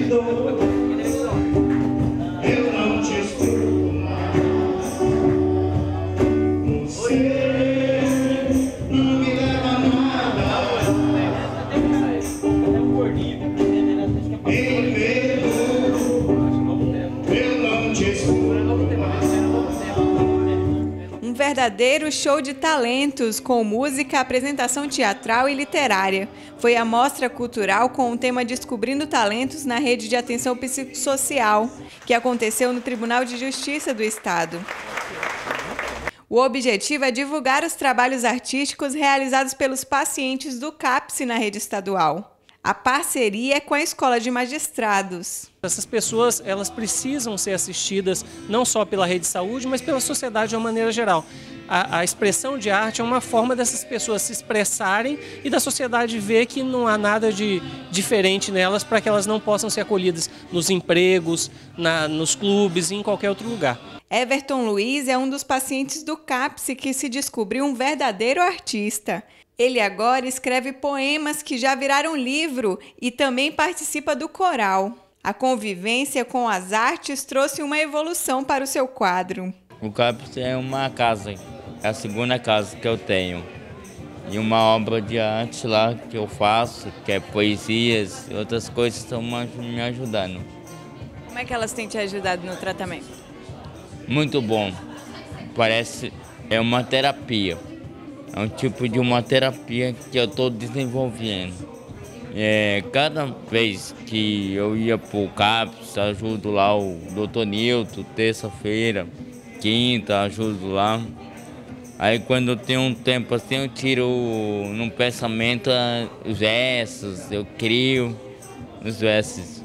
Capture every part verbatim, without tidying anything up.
dou, eu não te excluo mais. Você não me leva a nada. Em medo, eu não te excluo. Um verdadeiro show de talentos, com música, apresentação teatral e literária. Foi a mostra cultural com o tema Descobrindo Talentos na Rede de Atenção Psicossocial, que aconteceu no Tribunal de Justiça do Estado. O objetivo é divulgar os trabalhos artísticos realizados pelos pacientes do CAPS na rede estadual. A parceria é com a Escola de Magistrados. Essas pessoas, elas precisam ser assistidas não só pela rede de saúde, mas pela sociedade de uma maneira geral. A, a expressão de arte é uma forma dessas pessoas se expressarem e da sociedade ver que não há nada de diferente nelas para que elas não possam ser acolhidas nos empregos, na, nos clubes e em qualquer outro lugar. Everton Luiz é um dos pacientes do CAPS que se descobriu um verdadeiro artista. Ele agora escreve poemas que já viraram livro e também participa do coral. A convivência com as artes trouxe uma evolução para o seu quadro. O CAPS é uma casa, é a segunda casa que eu tenho. E uma obra de arte lá que eu faço, que é poesias e outras coisas estão me ajudando. Como é que elas têm te ajudado no tratamento? Muito bom. Parece é uma terapia. É um tipo de uma terapia que eu estou desenvolvendo. É, cada vez que eu ia para o CAPS, ajudo lá o doutor Nilton, terça-feira, quinta, ajudo lá. Aí quando eu tenho um tempo assim, eu tiro no pensamento os versos, eu crio os versos.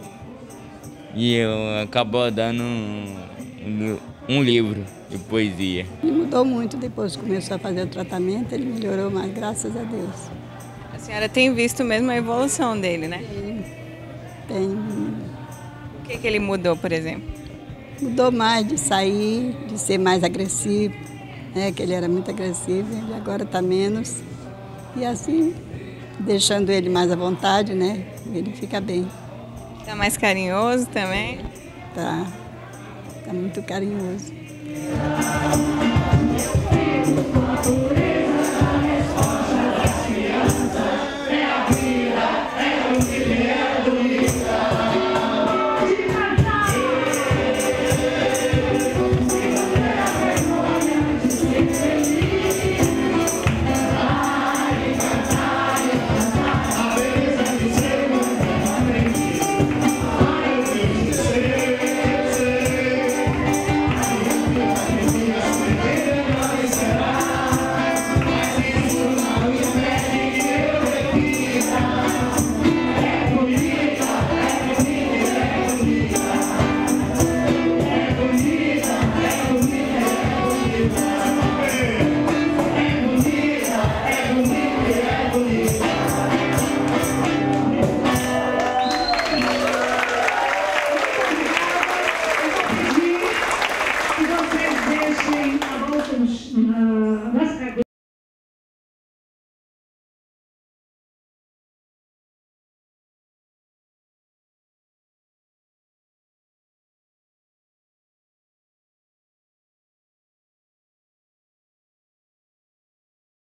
E eu acabo dando um, um livro de poesia. Ele mudou muito depois que começou a fazer o tratamento, ele melhorou mais, graças a Deus. A senhora tem visto mesmo a evolução dele, né? Tem. tem. O que, que ele mudou, por exemplo? Mudou mais de sair, de ser mais agressivo, né? Que ele era muito agressivo, ele agora está menos. E assim, deixando ele mais à vontade, né? Ele fica bem. Está mais carinhoso também? Tá, tá muito carinhoso. Eu